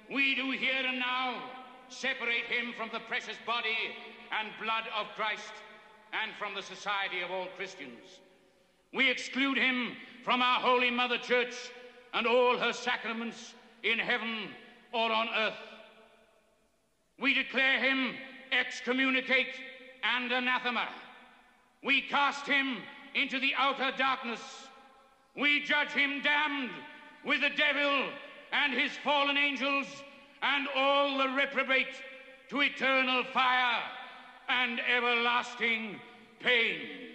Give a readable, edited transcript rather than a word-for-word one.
We do here and now separate him from the precious body and blood of Christ and from the society of all Christians. We exclude him from our Holy Mother Church and all her sacraments in heaven or on earth. We declare him excommunicate and anathema. We cast him into the outer darkness. We judge him damned with the devil and his fallen angels and all the reprobate to eternal fire and everlasting pain.